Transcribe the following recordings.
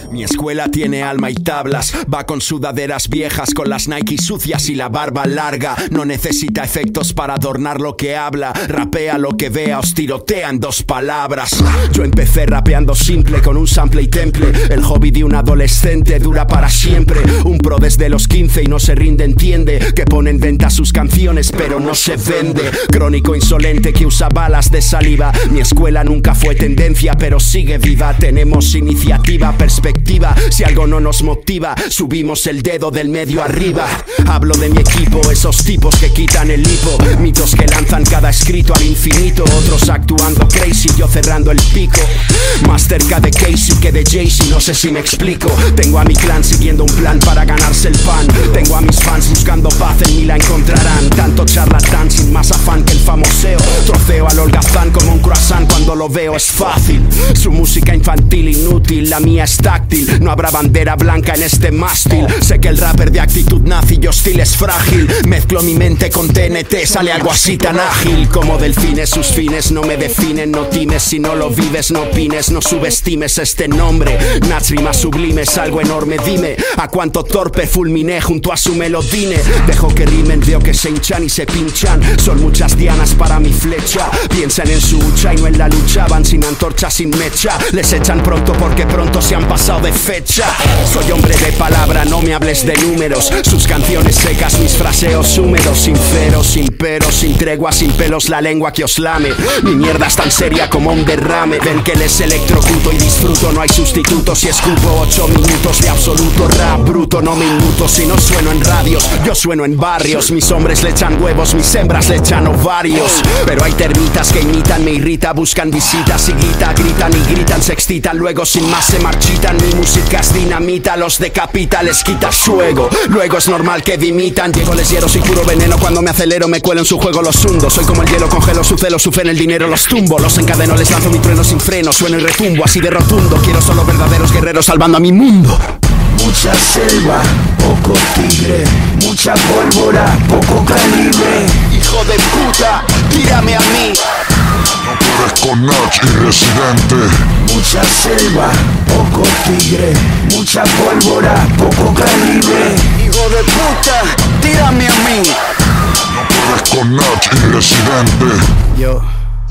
Mi escuela tiene alma y tablas, va con sudaderas viejas, con las Nike sucias y la barba larga. No necesita efectos para adornar lo que habla, rapea lo que vea, os tirotea en 2 palabras. Yo empecé rapeando simple, con un sample y temple. El hobby de un adolescente dura para siempre. Un pro desde los 15 y no se rinde, entiende que pone en venta sus canciones pero no se vende. Crónico insolente que usa balas de saliva. Mi escuela nunca fue tendencia pero sigue viva. Tenemos iniciativa, perspectiva. Si algo no nos motiva, subimos el dedo del medio arriba. Hablo de mi equipo, esos tipos que quitan el hipo. Mitos que lanzan cada escrito al infinito. Otros actuando crazy, yo cerrando el pico. Más cerca de Casey que de Jay-Z, no sé si me explico. Tengo a mi clan siguiendo un plan para ganarse el pan. Tengo a mis fans buscando paz, en mí la encontrarán. Tanto charlatán sin más afán que el famoseo. Troceo al holgazán como un croissant, cuando lo veo es fácil. Su música infantil inútil, la mía es táctil. No habrá bandera blanca en este mástil. Sé que el rapper de actitud nazi y hostil es frágil. Mezclo mi mente con TNT, sale algo así tan ágil. Como delfines, sus fines no me definen. No times, si no lo vives no opines. No subestimes este nombre. Nach rimas sublimes, algo enorme, dime. A cuánto torpe fulminé junto a su melodine. Dejo que rimen, veo que se hinchan y se pinchan. Son muchas dianas para mi flecha. Piensan en su hucha y no en la lucha. Van sin antorcha, sin mecha. Les echan pronto porque pronto se han pasado de fecha. Soy hombre de palabra, no me hables de números. Sus canciones secas, mis fraseos húmedos. Sinceros, sin peros, sin tregua, sin pelos, la lengua que os lame. Mi mierda es tan seria como un derrame. Ven que les electrocuto y disfruto. No hay sustituto si escupo 8 minutos de absoluto rap bruto. No me inmuto si no sueno en radios, yo sueno en barrios. Mis hombres le echan huevos, mis hembras le echan ovarios. Pero hay termitas que imitan, me irrita, buscan visitas y gritan y gritan, se excitan, luego sin más se marchitan. Mi música es dinamita, los decapita, les quita su ego. Luego es normal que dimitan, llego, les hiero, soy puro veneno. Cuando me acelero me cuelo en su juego, los hundo. Soy como el hielo, congelo su celo, su fe en el dinero, los tumbo. Los encadeno, les lanzo mi trueno sin freno. Sueno y retumbo, así de rotundo. Quiero solo verdaderos guerreros salvando a mi mundo. Mucha selva, poco tigre. Mucha pólvora, poco calibre. Hijo de puta, tírame a mí. No puedes con Nach y Residente. Mucha selva, poco tigre. Mucha pólvora, poco calibre. Hijo de puta, tírame a mí. No puedes con Nach y Residente.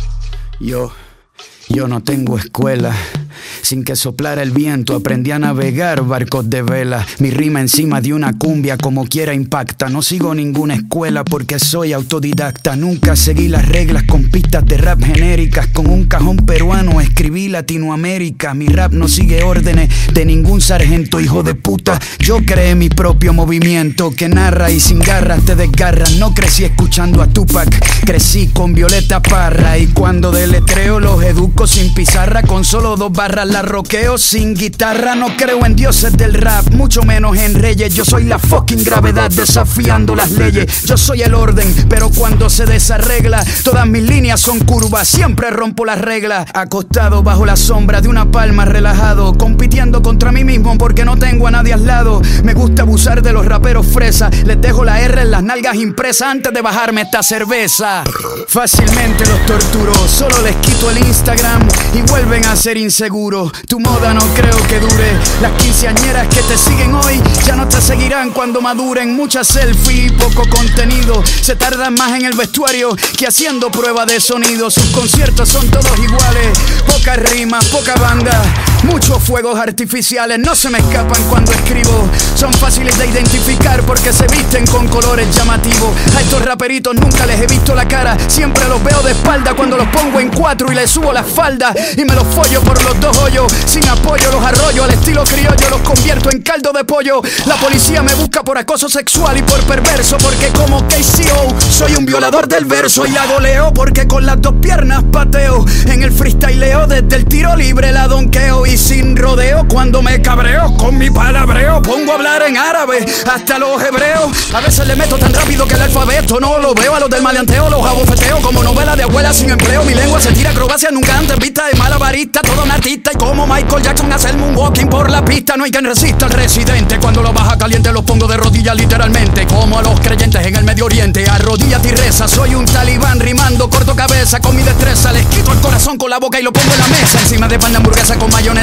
Yo no tengo escuela. Sin que soplara el viento aprendí a navegar barcos de vela. Mi rima encima de una cumbia como quiera impacta. No sigo ninguna escuela porque soy autodidacta. Nunca seguí las reglas con pistas de rap genéricas. Con un cajón peruano escribí Latinoamérica. Mi rap no sigue órdenes de ningún sargento, hijo de puta. Yo creé mi propio movimiento que narra y sin garras te desgarras. No crecí escuchando a Tupac, crecí con Violeta Parra. Y cuando deletreo los educo sin pizarra. Con solo 2 barras la roqueo sin guitarra. No creo en dioses del rap, mucho menos en reyes. Yo soy la fucking gravedad desafiando las leyes. Yo soy el orden, pero cuando se desarregla todas mis líneas son curvas, siempre rompo las reglas. Acostado bajo la sombra de una palma relajado, compitiendo contra mí mismo porque no tengo a nadie al lado. Me gusta abusar de los raperos fresas. Les dejo la R en las nalgas impresa antes de bajarme esta cerveza. Fácilmente los torturo, solo les quito el Instagram y vuelven a ser inseguros. Tu moda no creo que dure. Las quinceañeras que te siguen hoy ya no te seguirán cuando maduren. Muchas selfies y poco contenido. Se tardan más en el vestuario que haciendo prueba de sonido. Sus conciertos son todos iguales. Pocas rimas, poca banda, muchos fuegos artificiales. No se me escapan cuando escribo. Son fáciles de identificar porque se visten con colores llamativos. A estos raperitos nunca les he visto la cara. Siempre los veo de espalda cuando los pongo en 4 y les subo la falda. Y me los follo por los 2 hoyos. Sin apoyo los arroyo al estilo criollo. Los convierto en caldo de pollo. La policía me busca por acoso sexual y por perverso. Porque como KCO soy un violador del verso. Y la goleo porque con las 2 piernas pateo. En el freestyleo desde el tiro libre la donqueo. Y sin rodeo cuando me cabreo con mi palabreo pongo a hablar en árabe hasta los hebreos. A veces le meto tan rápido que el alfabeto no lo veo. A los del maleanteo los abofeteo como novela de abuela sin empleo. Mi lengua se tira acrobacia nunca antes vista de malabarista. Todo un artista y como Michael Jackson hace el moonwalking por la pista. No hay quien resista al residente. Cuando lo baja caliente los pongo de rodillas literalmente. Como a los creyentes en el Medio Oriente. Arrodíllate y reza. Soy un talibán rimando corto cabeza. Con mi destreza les quito el corazón con la boca y lo pongo en la mesa. Encima de pan de hamburguesa con mayonesa, salsa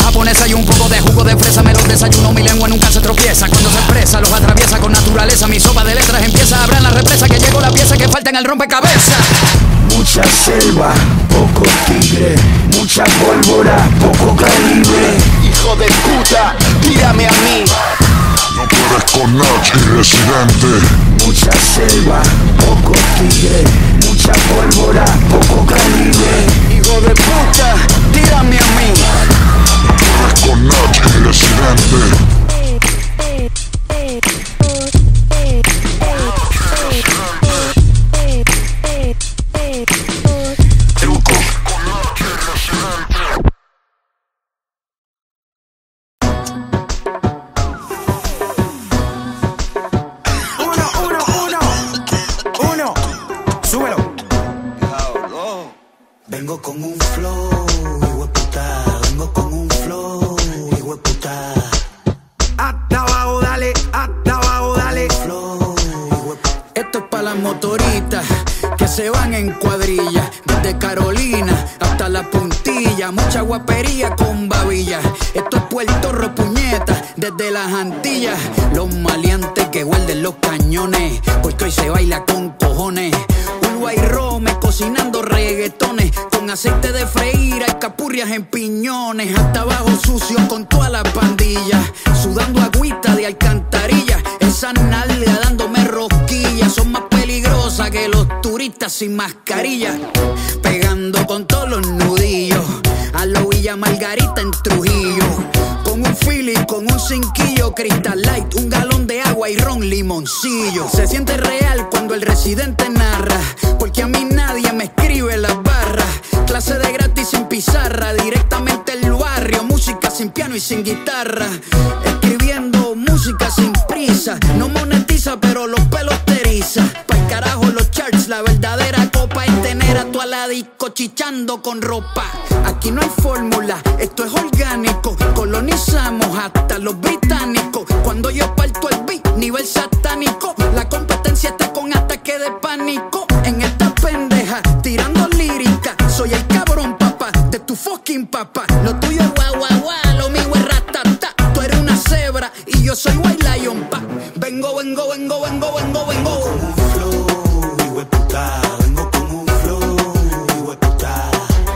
japonesa y un poco de jugo de fresa. Me los desayuno, mi lengua nunca se tropieza. Cuando se expresa, los atraviesa con naturaleza. Mi sopa de letras empieza a abrir la represa. Que llegó la pieza que falta en el rompecabezas. Mucha selva, poco tigre, mucha pólvora, poco calibre. Hijo de puta, tírame a mí. No puedes con Nach y Residente. Mucha selva, poco tigre, mucha pólvora, poco calibre. Hijo de puta, tírame a mí. No puedes con Nach y Residente. Truco. Uno. Súbelo. Vengo con un flow, hijueputa. Vengo con un flow, hijueputa. Hasta abajo, dale, hasta abajo, dale. Flow, hijueputa. Esto es pa' las motoritas que se van en cuadrilla, desde Carolina hasta la puntilla. Mucha guapería con babilla. Esto es Puerto Rico, puñeta, desde las Antillas. Los maleantes que guarden los cañones, porque hoy se baila con cojones. Uruguay Rome cocinando reggaetones, con aceite de freír, alcapurrias en piñones. Hasta abajo sucio con toda la pandilla, sudando agüita de alcantarilla. Esa nalga dándome rosquillas, son más peligrosas que los turistas sin mascarilla. Pegando con todos los nudillos, a lo Villa Margarita en Trujillo. Con un feeling, con un cinquillo, Crystal Light, un galón de agua y ron limoncillo. Se siente real cuando el residente narra, porque a mí nadie me escribe las barras. Clase de gratis sin pizarra, directamente el barrio. Música sin piano y sin guitarra. Escribiendo música sin prisa. No monetiza, pero los pelos te eriza. Pa'l carajo los charts, la verdadera copa es tener a tu aladico chichando con ropa. Aquí no hay fórmula, esto es orgánico. Colonizamos hasta los británicos. Cuando yo parto el beat, nivel satánico. La competencia está con ataque de pánico. En esta pendeja, tirando lírica. Soy el cabrón, papá, de tu fucking papá. Lo tuyo es guau, guau, guau, lo mío es ratata. Tú eres una cebra y yo soy white lion, pa. Vengo. Con un flow, hijueputa. Vengo con un flow, hijueputa.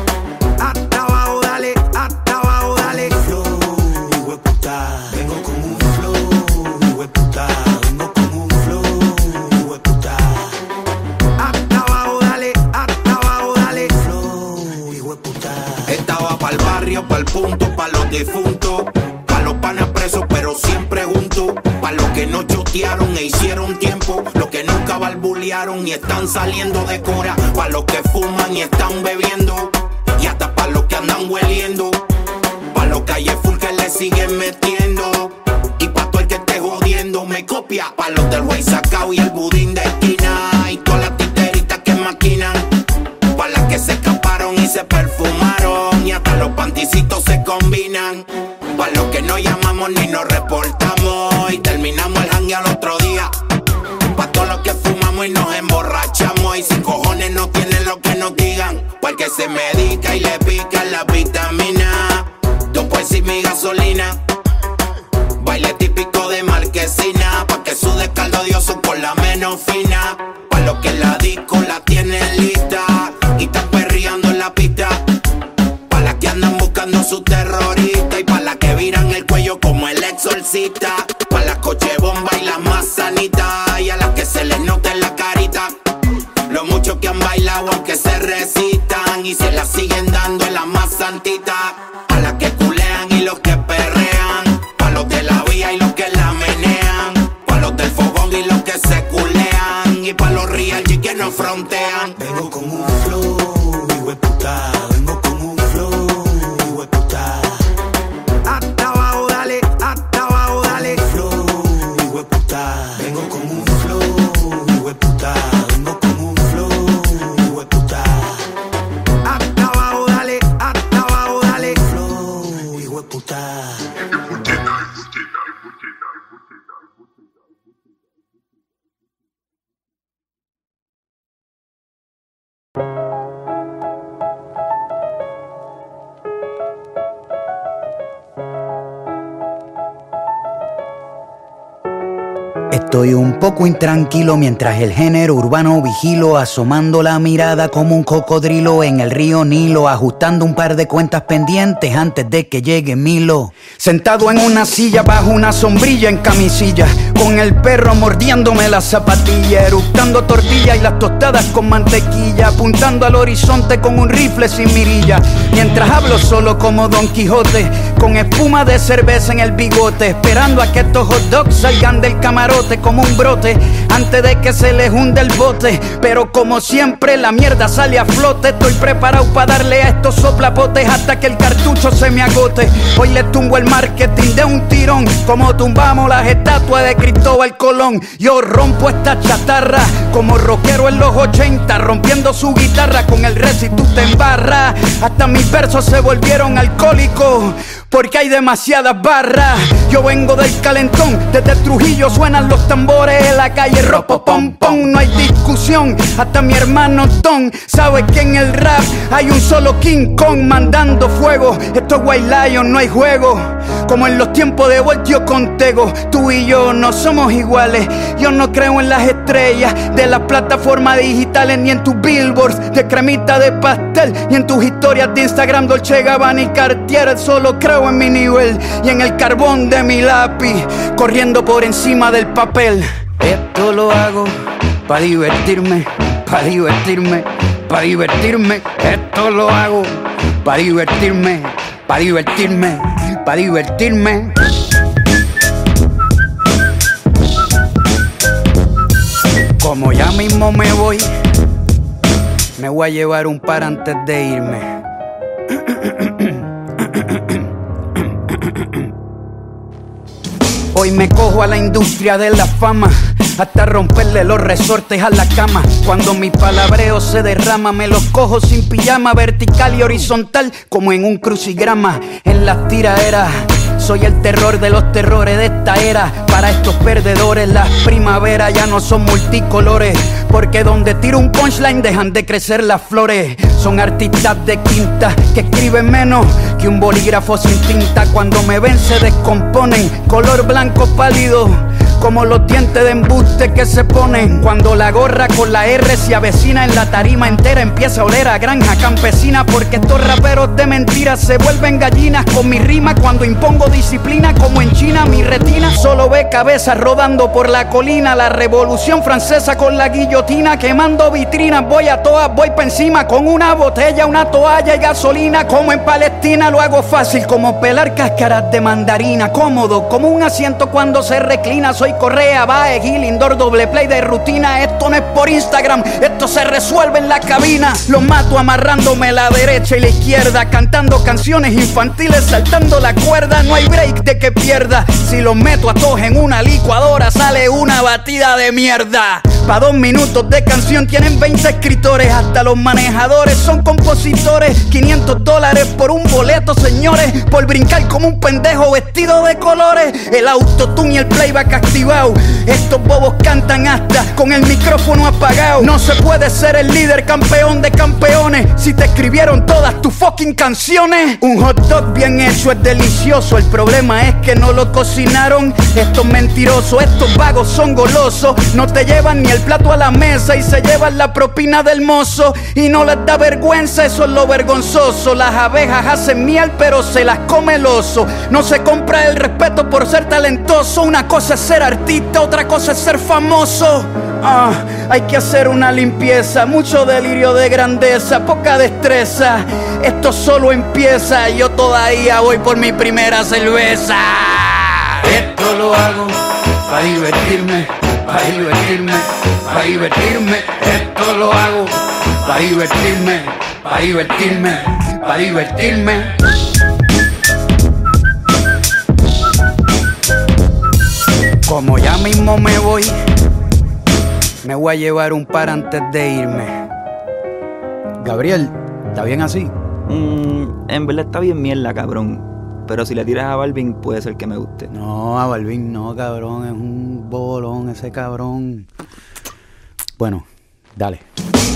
Hasta abajo, dale, hasta abajo, dale. Flow, hijueputa. Vengo con un flow, hijueputa. Vengo con un flow, hijueputa. Hasta abajo, dale, hasta abajo, dale. Flow, hijueputa. Estaba pa'l barrio, pa'l punto, pa' los difuntos, pa' los panas presos pero siempre juntos, pa' los que no chotearon e hicieron tiempo, los que nunca barbulearon y están saliendo de cura, pa' los que fuman y están bebiendo, y hasta pa' los que andan hueliendo, pa' los calles full que le siguen metiendo, y pa' todo el que esté jodiendo me copia, pa' los del güey sacao y el budín de esquina, y todas las titeritas que maquinan, pa' las que se escaparon y se perfumaron, y hasta los panticitos se combinan, pa' los que no llamamos ni nos reportamos, y terminamos el jangue al otro día, pa' todos los que fumamos y nos emborrachamos, y sin cojones no tienen lo que nos digan, pa' el que se medica y le pica la vitamina, después y mi gasolina, baile típico de Marquesina, pa' que sude caldo odioso con la menos fina, pa' los que la disco la tienen lista, y están perreando en la pista, pa' las que andan buscando su terrorista, y pa' las que viran el cuello como el exorcista, pa' las coche bomba y las más sanitas, y a las que se les nota en la carita lo mucho que han bailado aunque se resistan, y se las siguen dando en la más santita, a las que culean y los que perrean, pa' los de la vía y los que la menean, pa' los del fogón y los que se culean, y pa' los real G que no frontean. Vengo con un flow, hijueputa. Vengo con un flow, hijueputa. Hasta abajo, dale, hasta abajo, dale. Flow, hijueputa. Vengo con un flow, hijueputa. Vengo con un flow, hijueputa. Hasta abajo, dale, hasta abajo, dale. Flow, hijueputa. Estoy un poco intranquilo mientras el género urbano vigilo, asomando la mirada como un cocodrilo en el río Nilo, ajustando un par de cuentas pendientes antes de que llegue Milo. Sentado en una silla bajo una sombrilla en camisilla, con el perro mordiéndome la zapatilla, eructando tortilla y las tostadas con mantequilla, apuntando al horizonte con un rifle sin mirilla, mientras hablo solo como Don Quijote, con espuma de cerveza en el bigote, esperando a que estos hot dogs salgan del camarote como un brote, antes de que se les hunde el bote. Pero como siempre la mierda sale a flote. Estoy preparado para darle a estos soplapotes hasta que el cartucho se me agote. Hoy le tumbo el marketing de un tirón, como tumbamos las estatuas de Cristóbal Colón. Yo rompo esta chatarra como rockero en los 80, rompiendo su guitarra con el res y tú te embarras. Hasta mis versos se volvieron alcohólicos porque hay demasiadas barras. Yo vengo del calentón, desde Trujillo suenan los tambores en la calle ropo pom pom, no hay discusión. Hasta mi hermano Don sabe que en el rap hay un solo King Kong mandando fuego. Esto es White Lion, no hay juego. Como en los tiempos de Voltio con Tego, tú y yo no somos iguales. Yo no creo en las estrellas de las plataformas digitales, ni en tus billboards de cremita de pastel, ni en tus historias de Instagram Dolce Gabbana y Cartier. Solo creo en mi nivel y en el carbón de mi lápiz, corriendo por encima del papel. Esto lo hago pa' divertirme, pa' divertirme, pa' divertirme. Esto lo hago pa' divertirme, pa' divertirme, pa' divertirme. Como ya mismo me voy a llevar un par antes de irme. Hoy me cojo a la industria de la fama, hasta romperle los resortes a la cama. Cuando mi palabreo se derrama, me los cojo sin pijama, vertical y horizontal como en un crucigrama. En las tiraderas soy el terror de los terrores de esta era. Para estos perdedores las primaveras ya no son multicolores, porque donde tiro un punchline dejan de crecer las flores. Son artistas de quinta que escriben menos que un bolígrafo sin tinta. Cuando me ven se descomponen, color blanco pálido, como los dientes de embuste que se ponen. Cuando la gorra con la R se avecina en la tarima entera, empieza a oler a granja campesina. Porque estos raperos de mentiras se vuelven gallinas con mi rima. Cuando impongo disciplina como en China, mi retina solo ve cabezas rodando por la colina. La revolución francesa con la guillotina, quemando vitrinas. Voy a todas, voy pa' encima con una botella, una toalla y gasolina. Como en Palestina lo hago fácil como pelar cáscaras de mandarina. Cómodo como un asiento cuando se reclina. Soy Correa, Bae, Gil, Indoor, doble play de rutina. Esto no es por Instagram, esto se resuelve en la cabina. Los mato amarrándome la derecha y la izquierda, cantando canciones infantiles, saltando la cuerda. No hay break de que pierda. Si los meto a todos en una licuadora, sale una batida de mierda. Pa' 2 minutos de canción tienen 20 escritores. Hasta los manejadores son compositores. $500 por un boleto, señores, por brincar como un pendejo vestido de colores. El autotune y el playback activado. Estos bobos cantan hasta con el micrófono apagado. No se puede ser el líder campeón de campeones si te escribieron todas tus fucking canciones. Un hot dog bien hecho es delicioso, el problema es que no lo cocinaron. Estos mentirosos, estos vagos son golosos. No te llevan ni el plato a la mesa y se llevan la propina del mozo. Y no les da vergüenza, eso es lo vergonzoso. Las abejas hacen miel pero se las come el oso. No se compra el respeto por ser talentoso. Una cosa es ser artista, otra cosa es ser famoso. Hay que hacer una limpieza, mucho delirio de grandeza, poca destreza. Esto solo empieza, yo todavía voy por mi primera cerveza. Esto lo hago para divertirme, para divertirme, para divertirme. Esto lo hago para divertirme, para divertirme, para divertirme. Como ya mismo me voy a llevar un par antes de irme. Gabriel, ¿está bien así? En verdad está bien mierda, cabrón. Pero si le tiras a Balvin, puede ser que me guste. No, a Balvin no, cabrón. Es un bolón ese cabrón. Bueno, dale.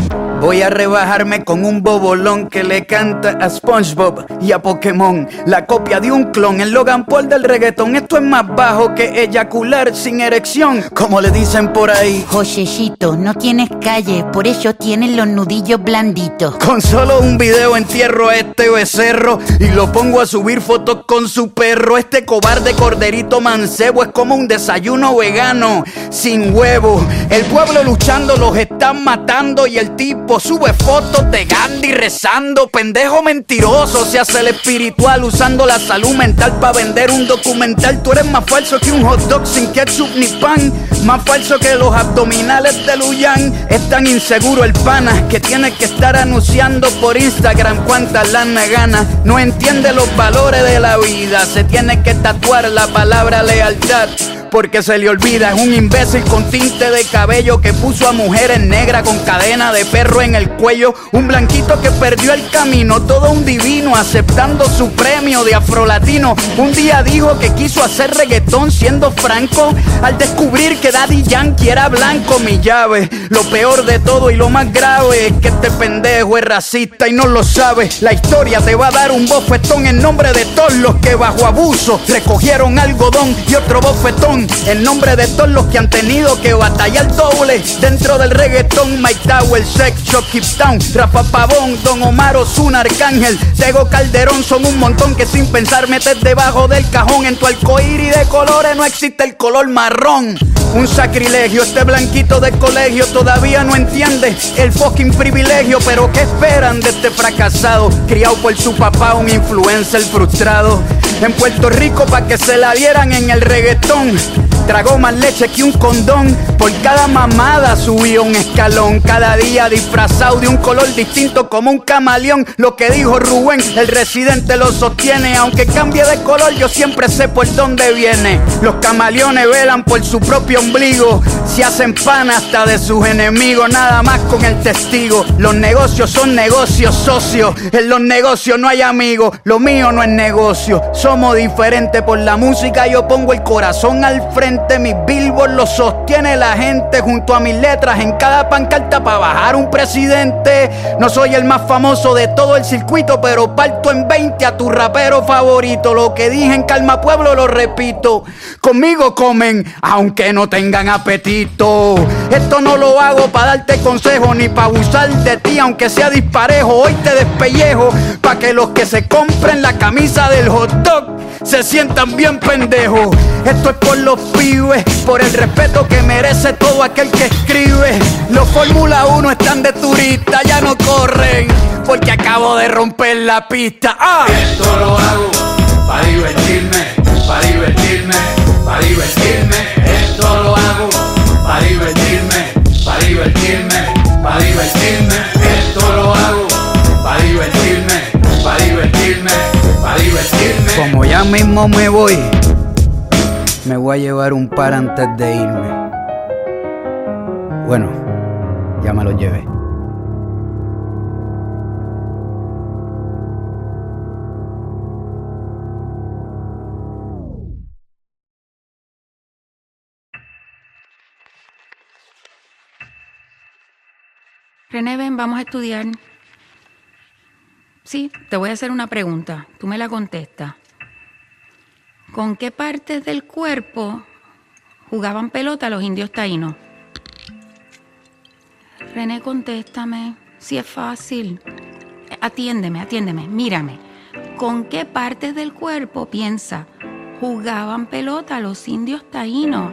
Voy a rebajarme con un bobolón que le canta a SpongeBob y a Pokémon. La copia de un clon, el Logan Paul del reggaetón. Esto es más bajo que eyacular sin erección, como le dicen por ahí. Josecito, no tienes calle, por eso tienes los nudillos blanditos. Con solo un video entierro a este becerro y lo pongo a subir fotos con su perro. Este cobarde corderito mancebo es como un desayuno vegano sin huevo. El pueblo luchando los están matando y el tipo sube fotos de Gandhi rezando. Pendejo mentiroso, se hace el espiritual usando la salud mental para vender un documental. Tú eres más falso que un hot dog sin ketchup ni pan, más falso que los abdominales de Luyan. Es tan inseguro el pana que tiene que estar anunciando por Instagram cuántas lana gana. No entiende los valores de la vida, se tiene que tatuar la palabra lealtad porque se le olvida. Es un imbécil con tinte de cabello que puso a mujeres negras con cadena de perro en el cuello. Un blanquito que perdió el camino, todo un divino aceptando su premio de afrolatino. Un día dijo que quiso hacer reggaetón siendo franco al descubrir que Daddy Yankee era blanco. Mi llave, lo peor de todo y lo más grave es que este pendejo es racista y no lo sabe. La historia te va a dar un bofetón en nombre de todos los que bajo abuso recogieron algodón y otro bofetón en nombre de todos los que han tenido que batallar doble dentro del reggaetón. Mike Tower, Sex Shop, Keep Town, Rafa Pavón, Don Omar, Ozuna, Arcángel, Tego Calderón. Son un montón que sin pensar metes debajo del cajón. En tu arcoíris de colores no existe el color marrón. Un sacrilegio, este blanquito de colegio todavía no entiende el fucking privilegio. Pero ¿qué esperan de este fracasado? Criado por su papá, un influencer frustrado en Puerto Rico pa' que se la dieran en el reggaetón. Tragó más leche que un condón. Por cada mamada subió un escalón. Cada día disfrazado de un color distinto como un camaleón. Lo que dijo Rubén, el residente lo sostiene. Aunque cambie de color yo siempre sé por dónde viene. Los camaleones velan por su propio ombligo. Se hacen pan hasta de sus enemigos. Nada más con el testigo. Los negocios son negocios, socios. En los negocios no hay amigos. Lo mío no es negocio. Somos diferentes por la música. Yo pongo el corazón al frente. Mis billboards lo sostiene la gente junto a mis letras en cada pancarta para bajar un presidente. No soy el más famoso de todo el circuito, pero parto en 20 a tu rapero favorito. Lo que dije en Calma Pueblo lo repito. Conmigo comen aunque no tengan apetito. Esto no lo hago para darte consejo ni para abusar de ti aunque sea disparejo. Hoy te despellejo pa' que los que se compren la camisa del hot dog se sientan bien pendejos. Esto es por los pibes, por el respeto que merece todo aquel que escribe. Los Fórmula 1 están de turista, ya no corren porque acabo de romper la pista. Esto lo hago para divertirme, para divertirme, para divertirme. Esto lo hago para divertirme, para divertirme, para divertirme. Esto lo hago para divertirme, para divertirme, para divertirme. Como ya mismo me voy a llevar un par antes de irme. Bueno, ya me lo llevé. René, ven, vamos a estudiar. Sí, te voy a hacer una pregunta. Tú me la contestas. ¿Con qué partes del cuerpo jugaban pelota los indios taínos? René, contéstame. Si es fácil. Atiéndeme, mírame. ¿Con qué partes del cuerpo, piensa, jugaban pelota los indios taínos?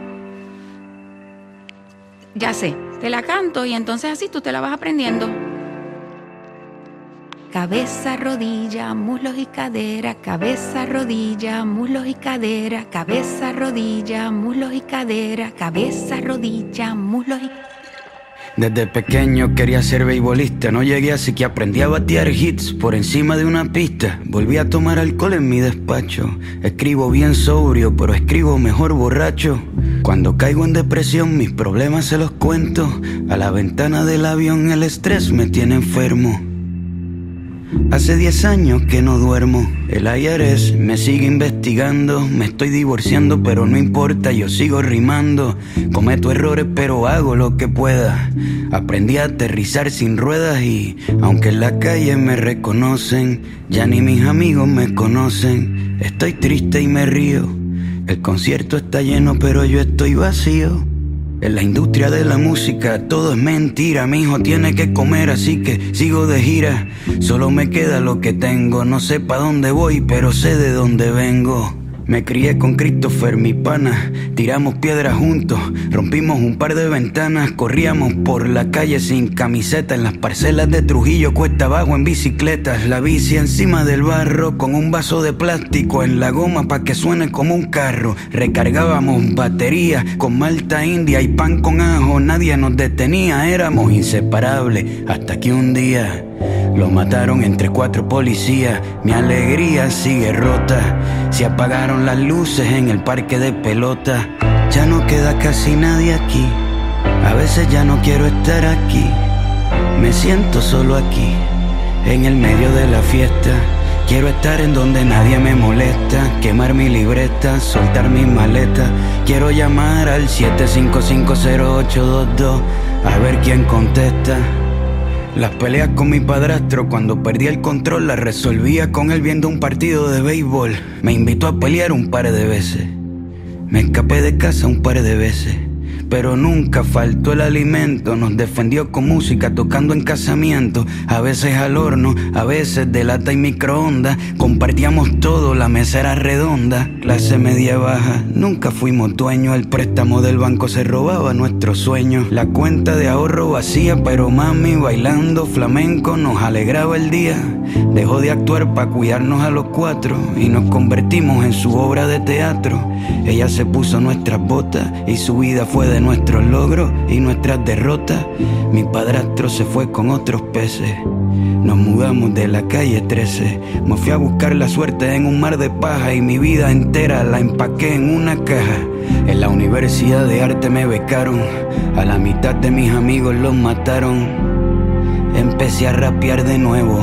Ya sé, te la canto y entonces así tú te la vas aprendiendo. Cabeza, rodilla, muslos y cadera, cabeza, rodilla, muslos y cadera, cabeza, rodilla, muslos y cadera, cabeza, rodilla, muslos y... Desde pequeño quería ser beisbolista, no llegué así que aprendí a batear hits por encima de una pista. Volví a tomar alcohol en mi despacho, escribo bien sobrio, pero escribo mejor borracho. Cuando caigo en depresión mis problemas se los cuento, a la ventana del avión el estrés me tiene enfermo. Hace 10 años que no duermo. El IRS me sigue investigando. Me estoy divorciando pero no importa, yo sigo rimando. Cometo errores pero hago lo que pueda. Aprendí a aterrizar sin ruedas y aunque en la calle me reconocen, ya ni mis amigos me conocen. Estoy triste y me río. El concierto está lleno pero yo estoy vacío. En la industria de la música todo es mentira. Mi hijo tiene que comer así que sigo de gira. Solo me queda lo que tengo. No sé pa' dónde voy pero sé de dónde vengo. Me crié con Christopher, mi pana. Tiramos piedras juntos, rompimos un par de ventanas. Corríamos por la calle sin camiseta. En las parcelas de Trujillo, cuesta abajo en bicicletas. La bici encima del barro, con un vaso de plástico en la goma pa' que suene como un carro. Recargábamos baterías con malta india y pan con ajo. Nadie nos detenía, éramos inseparables. Hasta que un día lo mataron entre 4 policías. Mi alegría sigue rota. Se apagaron las luces en el parque de pelota. Ya no queda casi nadie aquí. A veces ya no quiero estar aquí. Me siento solo aquí, en el medio de la fiesta. Quiero estar en donde nadie me molesta. Quemar mi libreta, soltar mis maletas. Quiero llamar al 7550822 a ver quién contesta. Las peleas con mi padrastro, cuando perdí el control, las resolvía con él viendo un partido de béisbol. Me invitó a pelear un par de veces. Me escapé de casa un par de veces. Pero nunca faltó el alimento. Nos defendió con música, tocando en casamientos. A veces al horno, a veces de lata y microondas. Compartíamos todo, la mesa era redonda. Clase media baja, nunca fuimos dueños. El préstamo del banco se robaba nuestros sueños. La cuenta de ahorro vacía, pero mami bailando flamenco nos alegraba el día. Dejó de actuar para cuidarnos a los 4 y nos convertimos en su obra de teatro. Ella se puso nuestras botas y su vida fue de nuestros logros y nuestras derrotas. Mi padrastro se fue con otros peces. Nos mudamos de la calle 13. Me fui a buscar la suerte en un mar de paja y mi vida entera la empaqué en una caja. En la Universidad de Arte me becaron. A la mitad de mis amigos los mataron. Empecé a rapear de nuevo.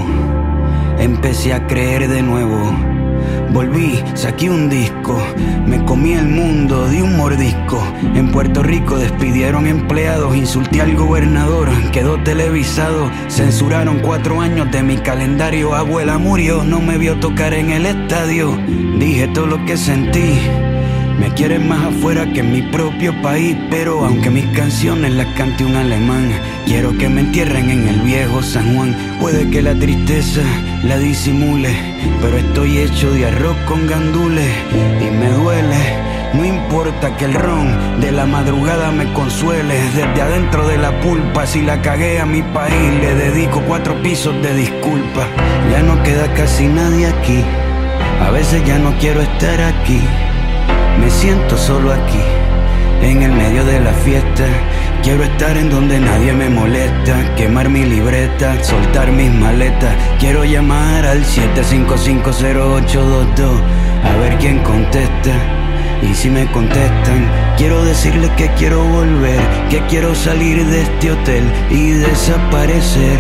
Empecé a creer de nuevo. Volví, saqué un disco, me comí el mundo de un mordisco. En Puerto Rico despidieron empleados, insulté al gobernador, quedó televisado. Censuraron 4 años de mi calendario. Abuela murió, no me vio tocar en el estadio. Dije todo lo que sentí. Me quieren más afuera que en mi propio país, pero aunque mis canciones las cante un alemán, quiero que me entierren en el viejo San Juan. Puede que la tristeza la disimule, pero estoy hecho de arroz con gandules y me duele. No importa que el ron de la madrugada me consuele. Desde adentro de la pulpa, si la cagué a mi país, le dedico 4 pisos de disculpa. Ya no queda casi nadie aquí. A veces ya no quiero estar aquí. Me siento solo aquí, en el medio de la fiesta. Quiero estar en donde nadie me molesta. Quemar mi libreta, soltar mis maletas. Quiero llamar al 7550822 a ver quién contesta. Y si me contestan, quiero decirles que quiero volver, que quiero salir de este hotel y desaparecer.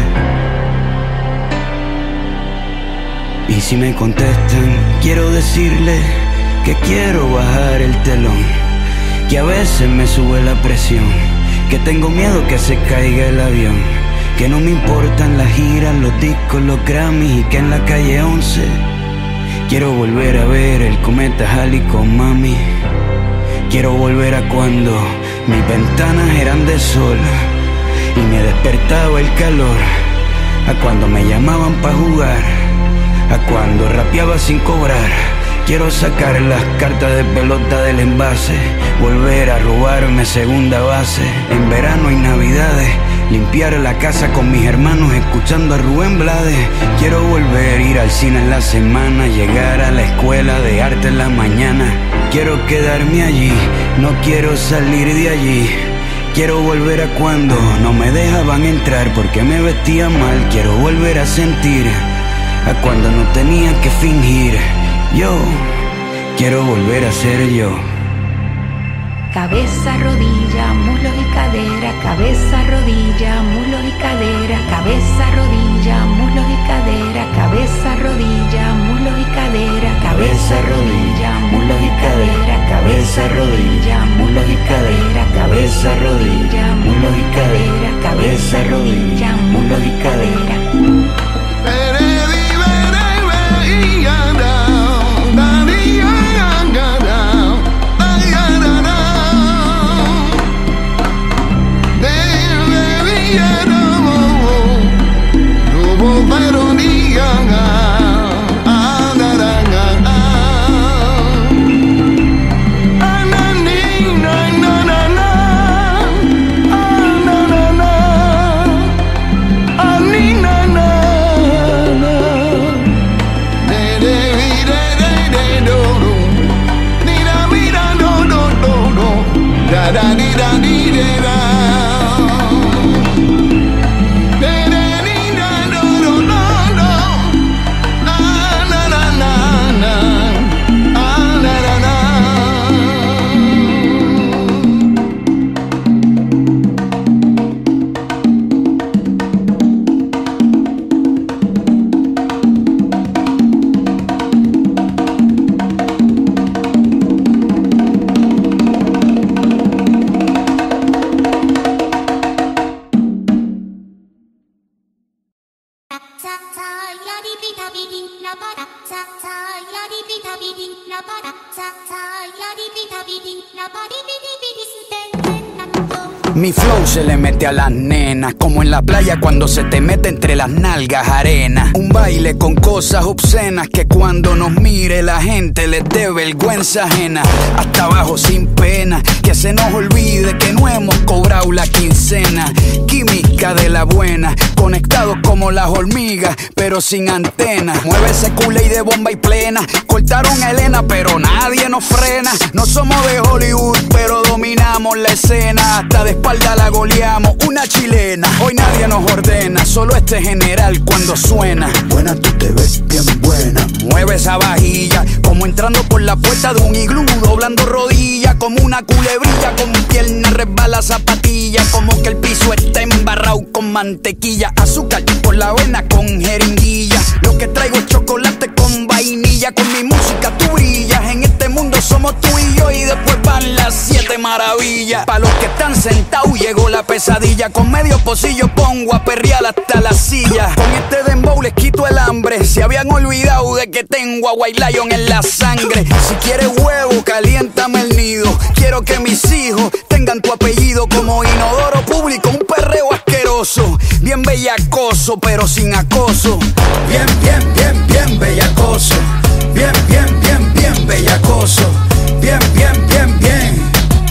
Y si me contestan, quiero decirles que quiero bajar el telón, que a veces me sube la presión, que tengo miedo que se caiga el avión, que no me importan las giras, los discos, los Grammys y que en la calle 11 quiero volver a ver el cometa Halley con mami. Quiero volver a cuando mis ventanas eran de sol y me despertaba el calor, a cuando me llamaban pa' jugar, a cuando rapeaba sin cobrar. Quiero sacar las cartas de pelota del envase, volver a robarme segunda base. En verano y navidades, limpiar la casa con mis hermanos escuchando a Rubén Blades. Quiero volver a ir al cine en la semana, llegar a la escuela de arte en la mañana. Quiero quedarme allí, no quiero salir de allí. Quiero volver a cuando no me dejaban entrar porque me vestía mal. Quiero volver a sentir, a cuando no tenía que fingir. Yo quiero volver a ser yo. cabeza, rodilla, muslos y cadera, cabeza, rodilla, muslos y cadera, cabeza, rodilla, muslos y cadera, cabeza, rodilla, muslos y cadera, cabeza, rodilla, muslos y cadera, cabeza, rodilla, muslos y cadera, cabeza, rodilla, muslos y cadera, cabeza, rodilla, muslos y cadera. Mi flow se le mete a las nenas, como en la playa cuando se te mete entre las nalgas arena. Un baile con cosas obscenas que cuando nos mire la gente les dé vergüenza ajena. Hasta abajo sin pena, que se nos olvide que no hemos cobrado la quincena. Química de la buena, conectados como las hormigas, pero sin antenas. Mueve ese culé y de bomba y plena. Cortaron a Elena, pero nadie nos frena. No somos de Hollywood, pero dominamos la escena. Hasta de espalda la goleamos, una chilena. Hoy nadie nos ordena, solo este general cuando suena. Buena, tú te ves bien buena. Mueve esa vajilla, como entrando por la puerta de un iglú, doblando rodillas, como una culebrilla, con pierna resbala zapatilla, como que el piso está embarrado con mantequilla, azúcar por la avena con jeringuilla. Lo que traigo es chocolate con vainilla, con mi música tú brillas. En este mundo somos tú y yo y después van las 7 maravillas. Pa' los que están sentados llegó la pesadilla, con medio pocillo pongo a perrear hasta la silla. Con este dembow les quito el hambre, se habían olvidado de que tengo a White Lion en la sangre. Si quieres huevo, caliéntame el nido. Quiero que mis hijos tengan tu apellido, como inodoro público, un perreo asqueroso. Bien bellacoso, pero sin acoso. Bien, bien, bien, bien bellacoso. Bien, bien, bien, bien bellacoso. Bien, bien, bien, bien.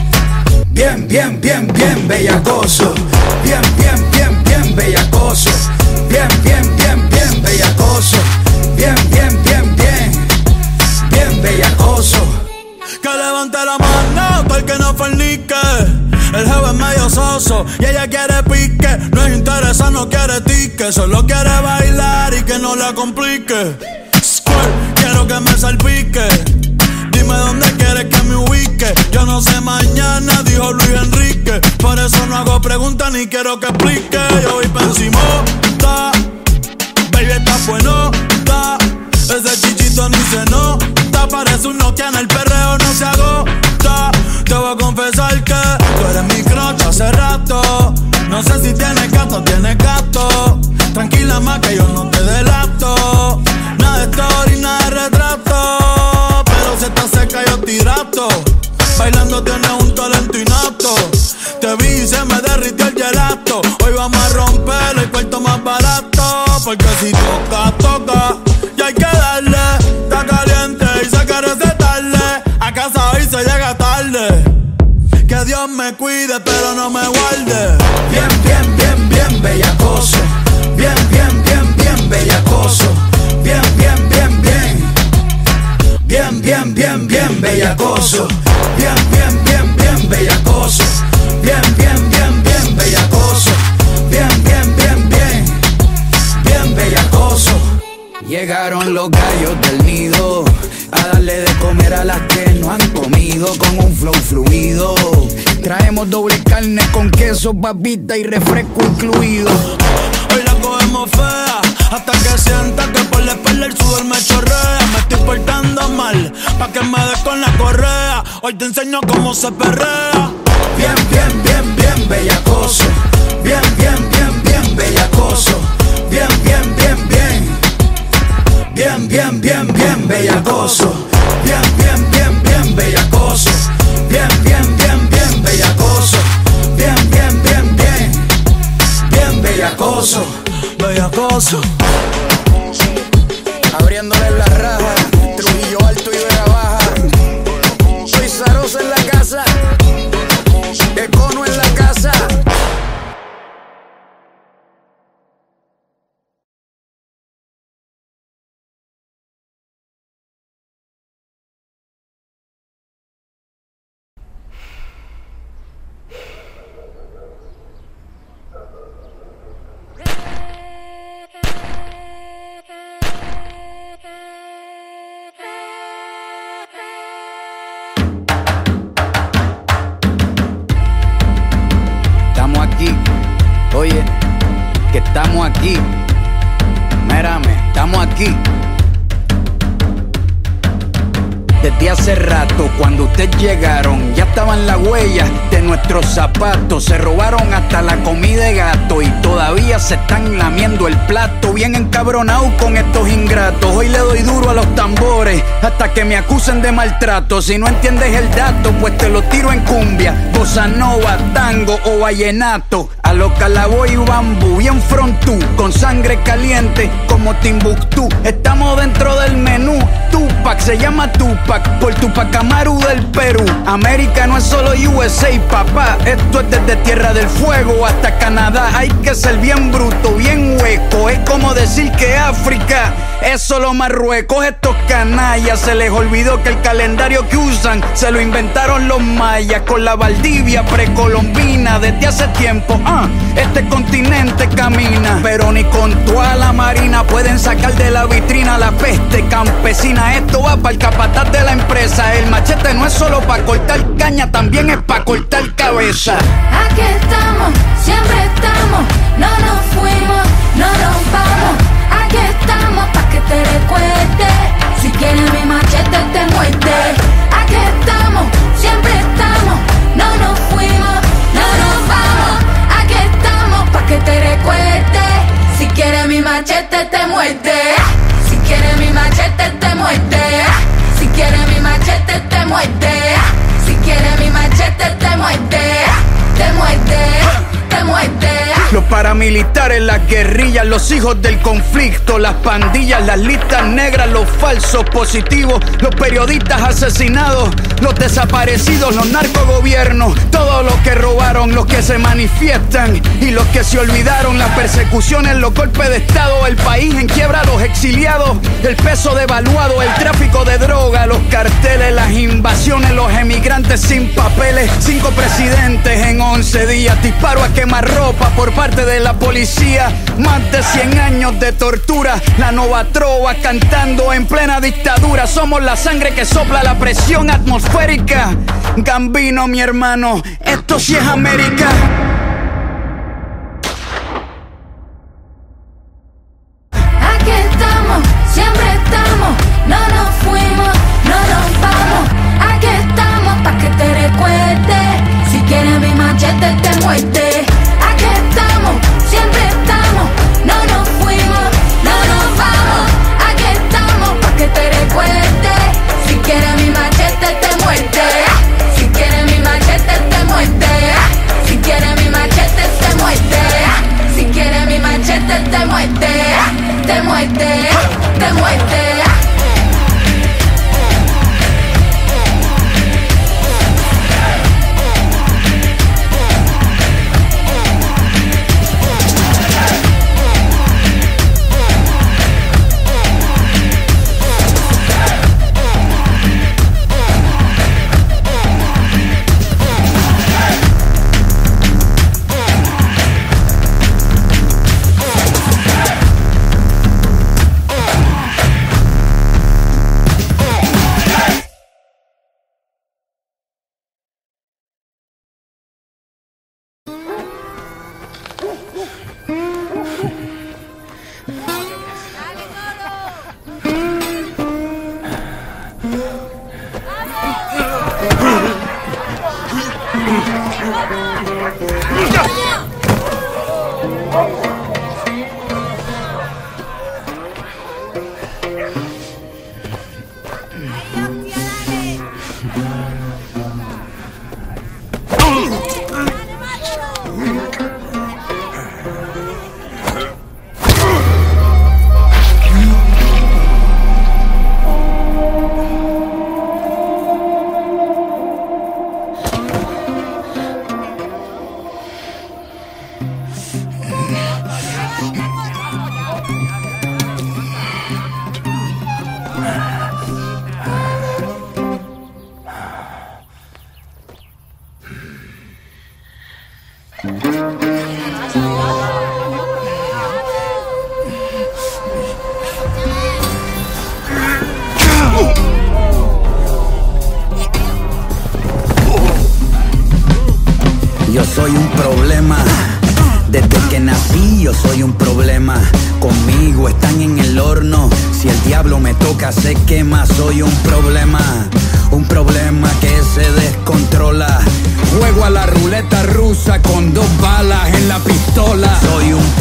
Bien, bien, bien, bien bellacoso. Bien, bien, bien, bien bellacoso. Bien, bien, bien, bien bellacoso. Bien, bien, bien, bien. Bien bellacoso. Que levante la mano todo el que no fornique. El jefe es medio soso y ella quiere pique. No es interesa, no quiere tique. Solo quiere bailar y que no la complique. Squirt, quiero que me salpique. Dime dónde quieres que me ubique. Yo no sé mañana, dijo Luis Enrique. Por eso no hago preguntas ni quiero que explique. Yo voy pa' encima, baby está bueno, ese chichito ni se nota. Parece un Nokia en el perreo, no se agota. Te voy a confesar que tú eres mi crush hace rato. No sé si tienes gato o tienes gato. Tranquila más que yo no te delato. Nada de story, nada de retrato. Pero si estás seca yo te hidrato. Bailando tienes un talento innato. Te vi y se me derritió el gelato. Hoy vamos a romper el cuarto más barato. Porque si toca, toca. Y hay que darle. Está caliente y se quiere recetarle. A casa hoy se llega tarde. Que Dios me cuide pero no me guarde. Bien, bien, bien, bien bellacoso. Bien, bien, bien, bien bellacoso. Bien, bien, bien, bien. Bien, bien, bien, bien bellacoso. Bien, bien, bien, bien bellacoso. Bien, bien, bien, bien bellacoso. Bien, bien, bien, bien. Bien bellacoso. Llegaron los gallos del nido a pa' darle de comer a las que no han comido con un flow fluido. Traemos doble carne con queso, papita y refresco incluido. Hoy la cogemos fea, hasta que sienta que por la espalda el sudor me chorrea. Me estoy portando mal, pa' que me des con la correa. Hoy te enseño cómo se perrea. Bien, bien, bien, bien bellacoso. Bien, bien, bien, bien bellacoso. Bien, bien, bien, bien. Bien, bien, bien, bien bellacoso. Bien, bien, bien, bien bellacoso. Bien, bien, bien, bien bellacoso. Bien, bien, bien, bien. Bien bellacoso. Bellacoso. Abriéndole la raja, Trujillo Alto y Vega Baja. Soy Zarosa en la casa, Econo en la casa. Oye, que estamos aquí. Mírame, estamos aquí. Desde hace rato, cuando ustedes llegaron, ya estaban las huellas de nuestros zapatos. Se robaron hasta la comida de gato y todavía se están lamiendo el plato. Bien encabronados con estos ingratos. Hoy le doy duro a los tambores hasta que me acusen de maltrato. Si no entiendes el dato, pues te lo tiro en cumbia, bossa nova, tango o vallenato. A lo Calaboy y Bambú, bien frontú, con sangre caliente como Timbuktu. Estamos dentro del menú. Tupac se llama Tupac por Tupac Amaru del Perú. América no es solo USA, papá. Esto es desde Tierra del Fuego hasta Canadá. Hay que ser bien bruto, bien hueco. Es como decir que África es solo Marruecos. Estos canallas se les olvidó que el calendario que usan se lo inventaron los mayas con la Valdivia precolombina. Desde hace tiempo, este continente camina, pero ni con toda la marina pueden sacar de la vitrina la peste campesina. Esto va para el capataz de la empresa. El machete no es solo para cortar caña, también es para cortar cabeza. Aquí estamos, siempre estamos, no nos fuimos, no nos vamos. Aquí estamos pa' que te recuerdes. Si quieres mi machete te muerde. Aquí estamos, siempre estamos, no nos fuimos, no nos vamos. Aquí estamos pa' que te recuerdes. Si quieres mi machete te muerde. Si quieres mi machete te muerde. Si quieres mi machete te muerde. Si quieres mi machete te muerde. Te muerde, te muerde. Los paramilitares, las guerrillas, los hijos del conflicto, las pandillas, las listas negras, los falsos positivos, los periodistas asesinados, los desaparecidos, los narcogobiernos, todos los que robaron, los que se manifiestan y los que se olvidaron, las persecuciones, los golpes de estado, el país en quiebra, los exiliados, el peso devaluado, el tráfico de droga, los carteles, las invasiones, los emigrantes sin papeles, 5 presidentes en 11 días, disparo a quemarropa por parte de la policía, más de 100 años de tortura, la nova trova cantando en plena dictadura. Somos la sangre que sopla la presión atmosférica. Gambino, mi hermano, esto sí es América. Aquí estamos, siempre estamos, no nos fuimos, no nos vamos. Aquí estamos pa' que te recuerdes. Si quieres mi machete te muerde. Aquí estamos, siempre estamos, no nos fuimos, no nos vamos. Aquí estamos pa' que te recuerdes. Si quieres mi machete te muerde. Si quieres mi machete te muerde. Si quieres mi Yo soy un problema, desde que nací yo soy un problema. Conmigo están en el horno, si el diablo me toca se quema. Soy un problema que se descontrola. Juego a la ruleta rusa con 2 balas en la pistola. Soy un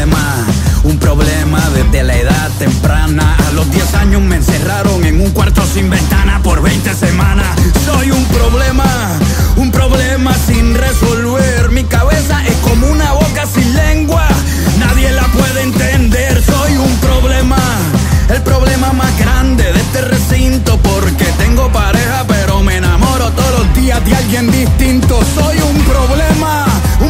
problema desde la edad temprana. A los 10 años me encerraron en un cuarto sin ventana por 20 semanas. Soy un problema sin resolver. Mi cabeza es como una boca sin lengua, nadie la puede entender. Soy un problema, el problema más grande de este recinto, porque tengo pareja pero me enamoro todos los días de alguien distinto. Soy un problema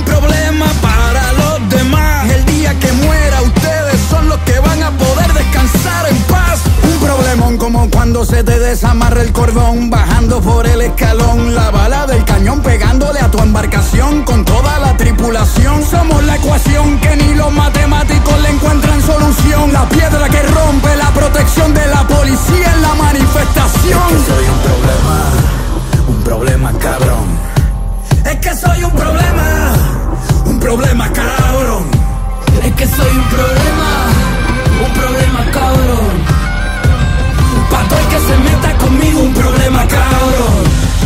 para los demás. El día que muera ustedes son los que van a poder descansar en paz. Un problemón como cuando se te desamarra el cordón bajando por el escalón. La bala del cañón pegándole a tu embarcación con toda la tripulación. Somos la ecuación que ni los matemáticos le encuentran solución. La piedra que rompe la protección de la policía en la manifestación. Es que soy un problema cabrón. Es que soy un problema cabrón. Es que soy un problema cabrón. Pa' todo el que se meta conmigo, un problema cabrón.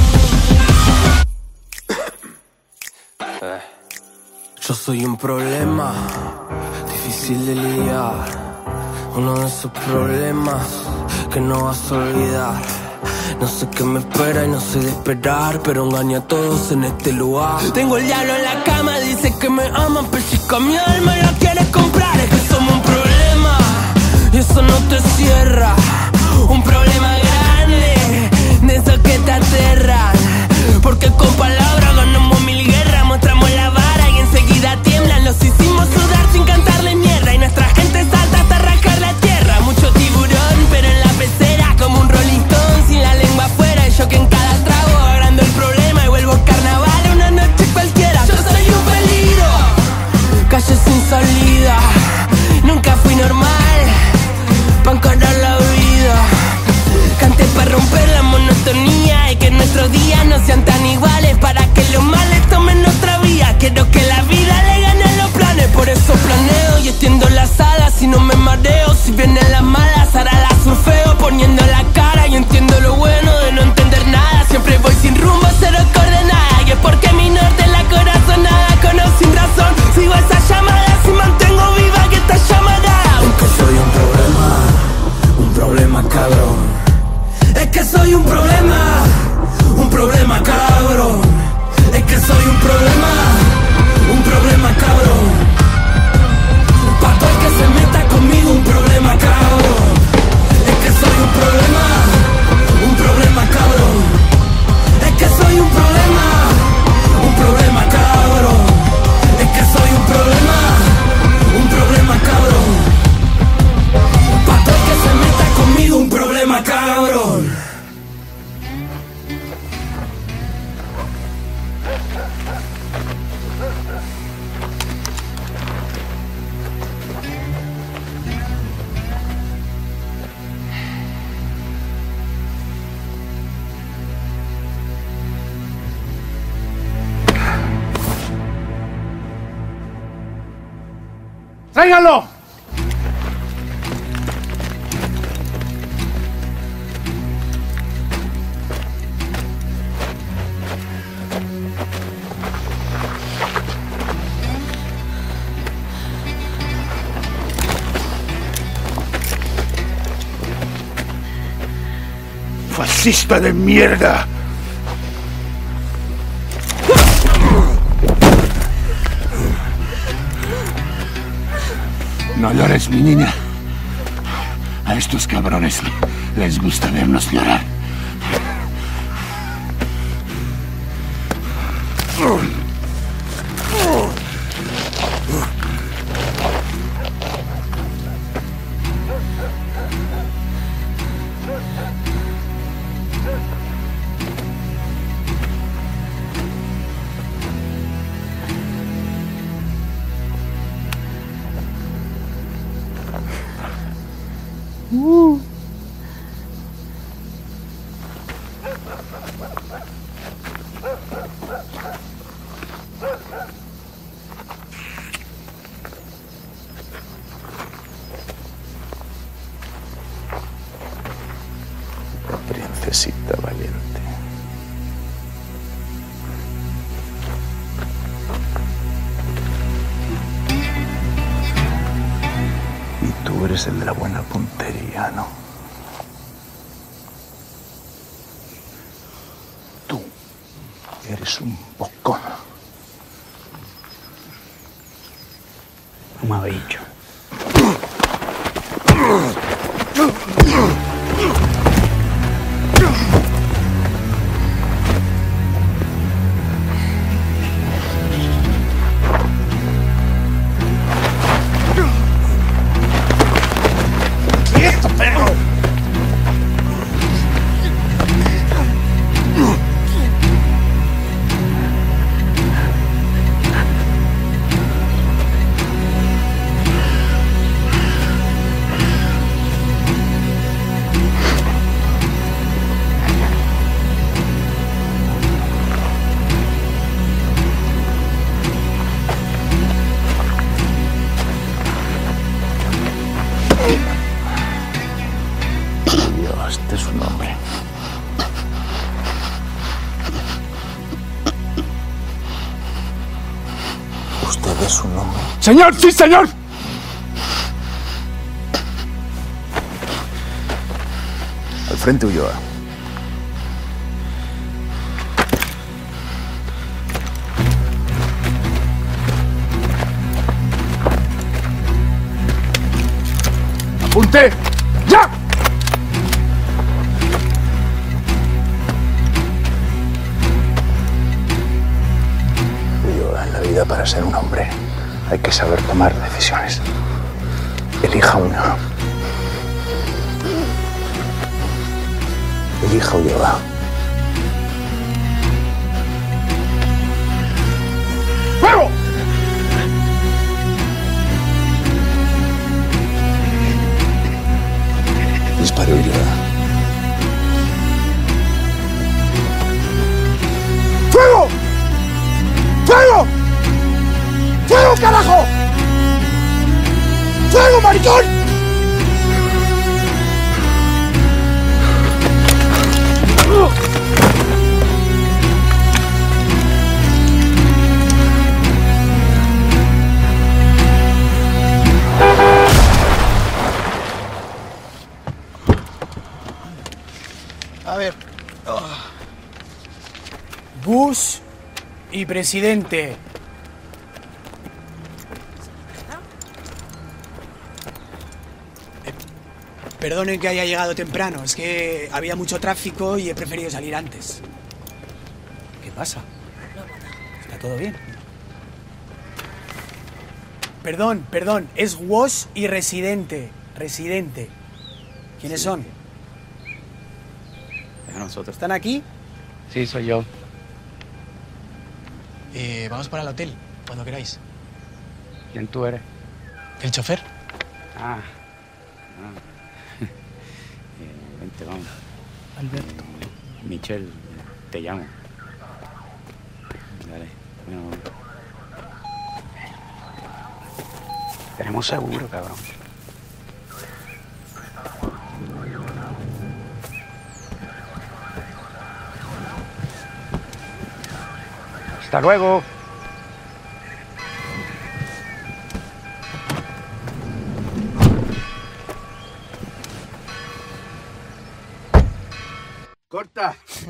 Yo soy un problema difícil de lidiar, uno de esos problemas que no vas a olvidar. No sé qué me espera y no sé de esperar, pero engañé a todos en este lugar. Tengo el diablo en la cama, dice que me ama, pellizca mi alma y la quieres comprar. Es que somos un problema y eso no te cierra. Un problema grande, de esos que te aterran, porque con palabras ganamos 1000 guerras. Mostramos la vara y enseguida tiemblan. Los hicimos sudar sin cantarle mierda y nuestra gente salta hasta rascar la tierra. Mucho tiburón, pero en la pecera como un Rolling Stone sin la lengua afuera. Y yo que en cada trago agrando el problema y vuelvo carnaval una noche cualquiera. Yo soy un peligro, calle sin salida. Nunca fui normal, pa' encarar la vida. Canté para romper la monotonía y que nuestros días no sean tan iguales, para que los males tomen nuestra vía. Quiero que la vida le gane a los planes, por eso planeo y extiendo las alas y no me mareo. Si vienen las malas, ahora las surfeo poniendo la cara y entiendo lo bueno de no entender nada. Siempre voy sin rumbo, cero coordenada, y es porque mi norte es la corazonada. Con o sin razón, sigo esas llamadas y mantengo viva que esta llamarada. Es que soy un problema cabrón. Es que soy un problema cabrón. Es que soy un problema cabrón. Pa' todo el que se meta conmigo, un problema cabrón. Es que soy un problema cabrón. Es que soy un problema cabrón. Es que soy un problema cabrón. Pa' todo el que se meta conmigo, un problema cabrón. ¡Tráiganlo! ¡Taxista de mierda! No llores, mi niña. A estos cabrones les gusta vernos llorar. Princesita valiente. Y tú eres el de la buena puntería, ¿no? Tú eres un bocón. Mamabicho. ¡Quieto, perro! Dios, este es un hombre. ¿Usted es un hombre? ¡Señor, sí, señor! Al frente, Ulloa. ¡Apunte! ¡Ya! Ulloa, en la vida para ser un hombre hay que saber tomar decisiones. Elija una. Elija, Ulloa. ¡Fuego! Dispare, Ulloa. ¡Fuego! ¡Fuego! ¡Fuego, carajo! ¡Fuego, maricón! A ver. Bush y presidente. Perdonen que haya llegado temprano, es que había mucho tráfico y he preferido salir antes. ¿Qué pasa? ¿Está todo bien? Perdón, es Wash y residente. Residente. ¿Quiénes son? A nosotros. ¿Están aquí? Sí, soy yo. Vamos para el hotel, cuando queráis. ¿Quién tú eres? ¿El chofer? Ah. Vente, vamos. Alberto. Michelle, te llamo. Dale. Bueno. Tenemos seguro, cabrón. Hasta luego. importa.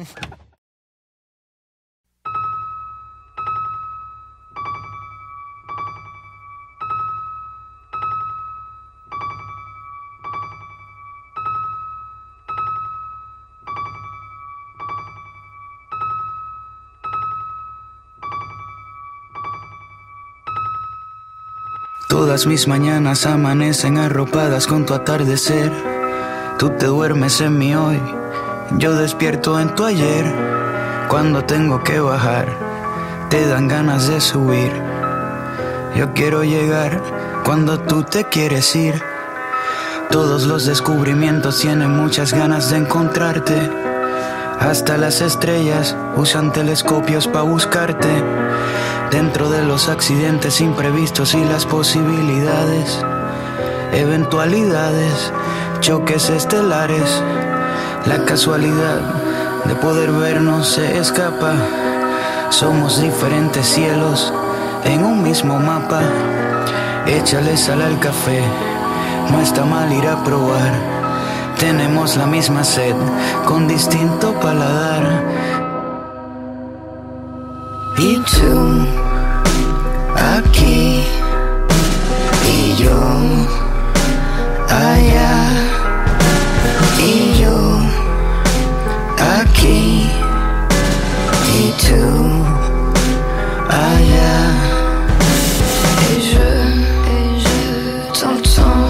Todas mis mañanas amanecen arropadas con tu atardecer. Tú te duermes en mi hoy, yo despierto en tu ayer. Cuando tengo que bajar, te dan ganas de subir. Yo quiero llegar cuando tú te quieres ir. Todos los descubrimientos tienen muchas ganas de encontrarte. Hasta las estrellas usan telescopios para buscarte. Dentro de los accidentes imprevistos y las posibilidades, eventualidades, choques estelares, la casualidad de poder vernos se escapa. Somos diferentes cielos en un mismo mapa. Échale sal al café, no está mal ir a probar. Tenemos la misma sed con distinto paladar. Y tú, aquí, y yo, allá, y yo, aquí, y tú, allá. Et je t'entends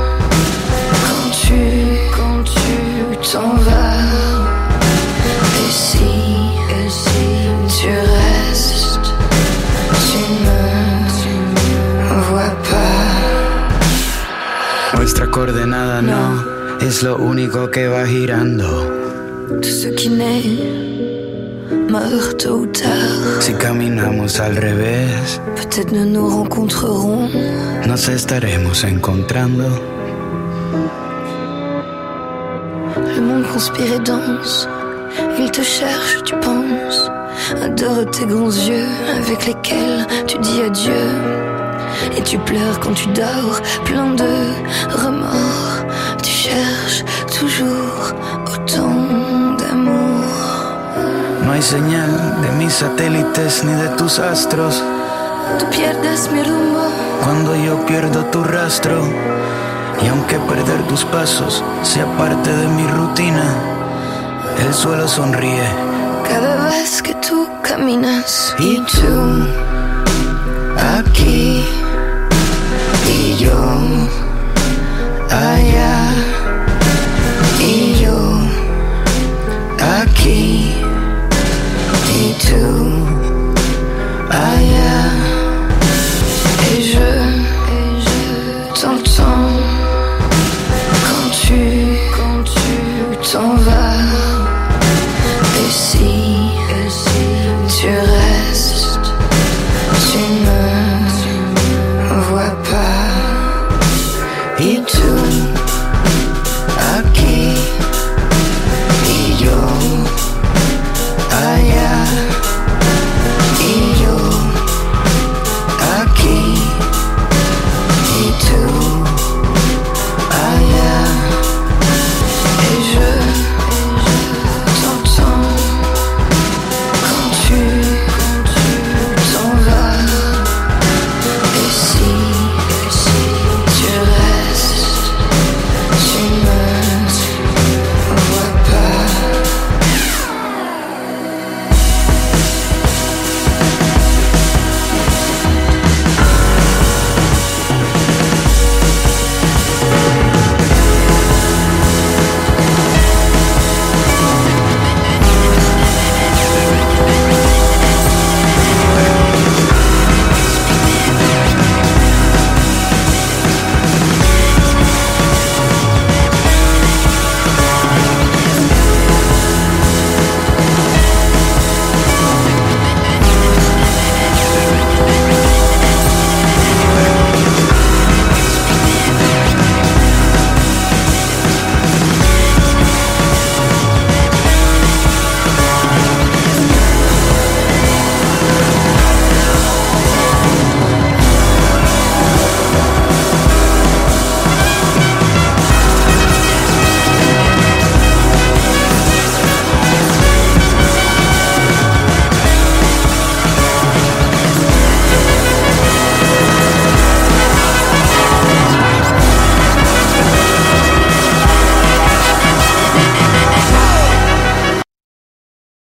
quand tu t'en vas. Et si tu restes, tu me vois pas. Nuestra coordenada no es lo único que va girando. Tout ce qui naît meurt tôt ou tard. Si caminamos al revés, Peut-être nous nous rencontrerons. nos estaremos encontrando. Le monde conspire et danse. Il te cherche, tu penses. Adore tes grands yeux avec lesquels tu dis adieu. Et tu pleures quand tu dors, plein de remords. Tu cherches toujours autant d'amour. No hay señal de mis satélites ni de tus astros. Tú pierdes mi rumbo. Cuando yo pierdo tu rastro, y aunque perder tus pasos sea parte de mi rutina, el suelo sonríe Cada vez que tú caminas. y tú, aquí, y yo, allá, y yo, aquí.